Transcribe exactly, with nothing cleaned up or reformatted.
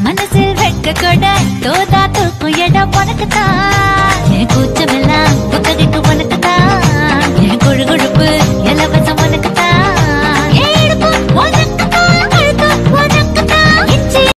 மனசில் வெட்க கொட தோதா தூக்கும் இடம் உனக்குத்தான். என் கூச்சமெல்லாம் புத்தகைக்கு உனக்கு